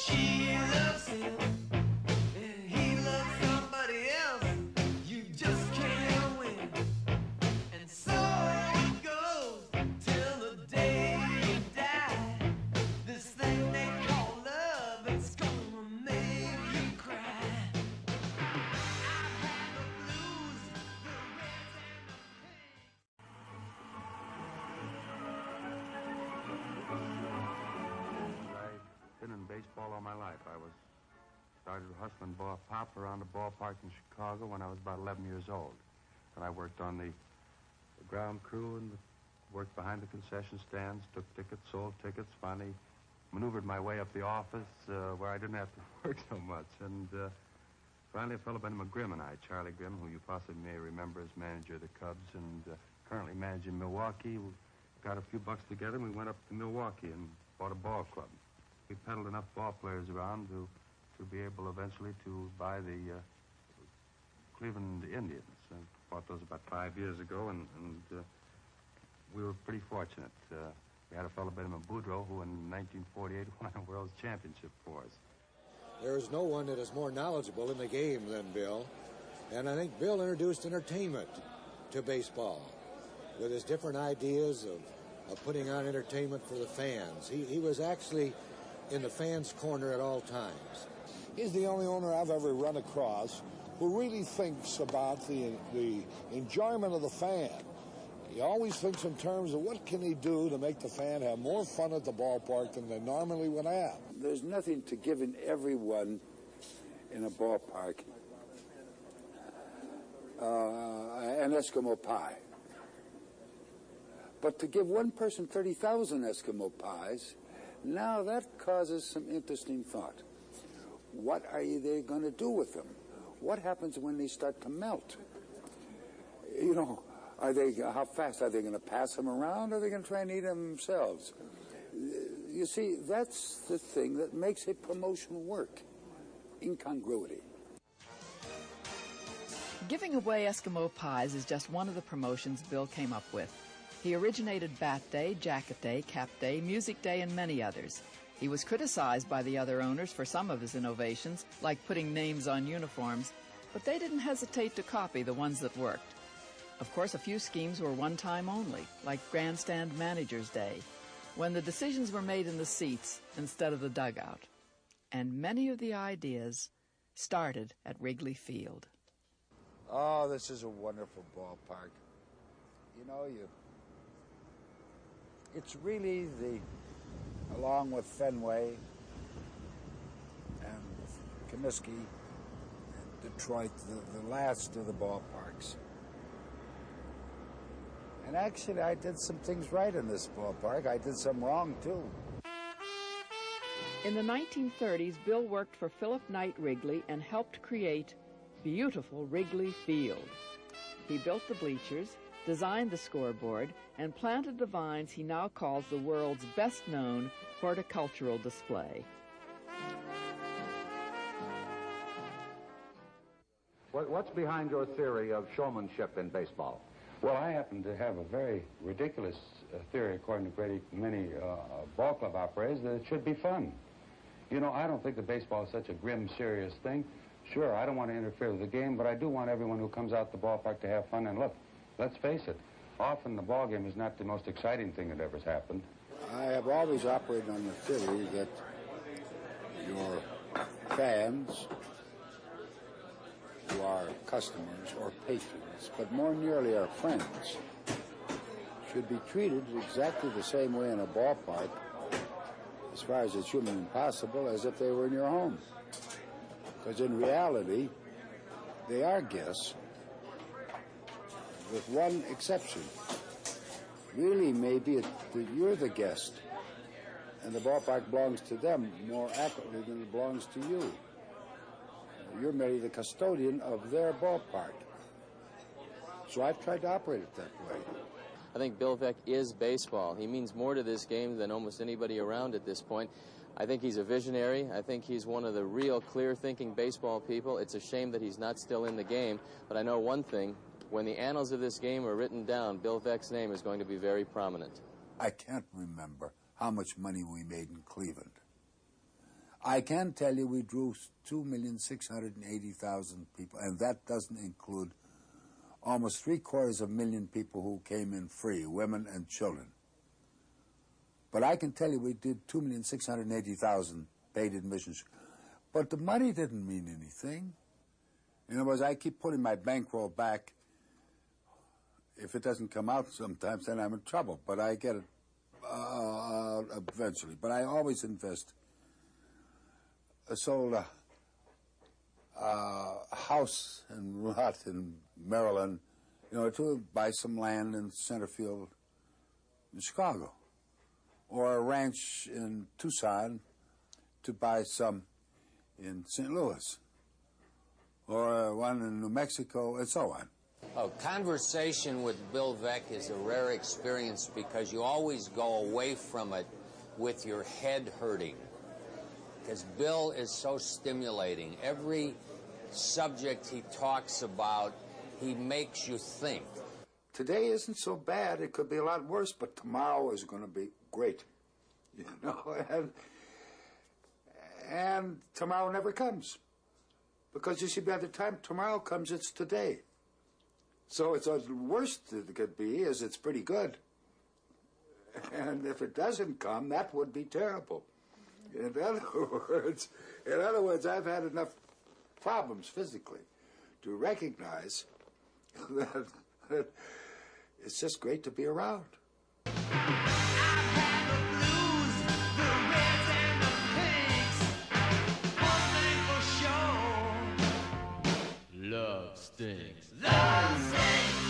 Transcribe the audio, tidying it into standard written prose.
She loves him, and he loves somebody else. You just can't win. And so it goes till the day you die. This thing they call love, it's gonna make you cry. I've had the blues, the reds and the pinks. I've been in baseball all my life. I started hustling pop around the ballpark in Chicago when I was about 11 years old. And I worked on the ground crew and worked behind the concession stands, took tickets, sold tickets, finally maneuvered my way up the office where I didn't have to work so much. And finally a fellow by the name of Grimm and I, Charlie Grimm, who you possibly may remember as manager of the Cubs and currently managing Milwaukee, we got a few bucks together and we went up to Milwaukee and bought a ball club. We peddled enough ball players around to be able eventually to buy the Cleveland Indians. I bought those about 5 years ago, and we were pretty fortunate. We had a fellow by the name of Boudreaux who in 1948 won a world championship for us. There is no one that is more knowledgeable in the game than Bill. And I think Bill introduced entertainment to baseball with his different ideas of putting on entertainment for the fans. He was actually in the fans' corner at all times. He's the only owner I've ever run across who really thinks about the enjoyment of the fan. He always thinks in terms of what can he do to make the fan have more fun at the ballpark than they normally would have. There's nothing to giving everyone in a ballpark an Eskimo pie. But to give one person 30,000 Eskimo pies, now that causes some interesting thought. What are they going to do with them? What happens when they start to melt? You know, how fast are they going to pass them around, or are they going to try and eat them themselves? You see, that's the thing that makes a promotion work. Incongruity. Giving away Eskimo pies is just one of the promotions Bill came up with. He originated Bat Day, Jacket Day, Cap Day, Music Day, and many others. He was criticized by the other owners for some of his innovations, like putting names on uniforms, but they didn't hesitate to copy the ones that worked. Of course, a few schemes were one-time only, like Grandstand Manager's Day, when the decisions were made in the seats instead of the dugout. And many of the ideas started at Wrigley Field. Oh, this is a wonderful ballpark. You know, it's really along with Fenway and Comiskey, Detroit, the last of the ballparks. And actually, I did some things right in this ballpark. I did some wrong, too. In the 1930s, Bill worked for Philip Knight Wrigley and helped create beautiful Wrigley Field. He built the bleachers, designed the scoreboard, and planted the vines he now calls the world's best-known horticultural display. What's behind your theory of showmanship in baseball? Well, I happen to have a very ridiculous theory, according to many ball club operators, that it should be fun. You know, I don't think that baseball is such a grim, serious thing. Sure, I don't want to interfere with the game, but I do want everyone who comes out the ballpark to have fun. And look, let's face it, often the ball game is not the most exciting thing that ever has happened. I have always operated on the theory that your fans, who are customers or patrons, but more nearly our friends, should be treated exactly the same way in a ballpark, as far as it's humanly possible, as if they were in your home. Because in reality, they are guests, with one exception. Really, maybe that you're the guest, and the ballpark belongs to them more accurately than it belongs to you. You're merely the custodian of their ballpark. So I've tried to operate it that way. I think Bill Veeck is baseball. He means more to this game than almost anybody around at this point. I think he's a visionary. I think he's one of the real clear-thinking baseball people. It's a shame that he's not still in the game, but I know one thing. When the annals of this game are written down, Bill Veeck's name is going to be very prominent. I can't remember how much money we made in Cleveland. I can tell you we drew 2,680,000 people, and that doesn't include almost 750,000 people who came in free, women and children. But I can tell you we did 2,680,000 paid admissions. But the money didn't mean anything. In other words, I keep putting my bankroll back. If it doesn't come out sometimes, then I'm in trouble. But I get it eventually. But I always invest. I sold a house and lot in Maryland, to buy some land in Centerfield in Chicago, or a ranch in Tucson to buy some in St. Louis, or one in New Mexico, and so on. A conversation with Bill Veeck is a rare experience because you always go away from it with your head hurting. Because Bill is so stimulating. Every subject he talks about, he makes you think. Today isn't so bad. It could be a lot worse, but tomorrow is going to be great. And tomorrow never comes. Because you see, by the time tomorrow comes, it's today. So it's the worst it could be is it's pretty good. And if it doesn't come, that would be terrible. In other words, I've had enough problems physically to recognize that it's just great to be around. Love stinks. Love stinks.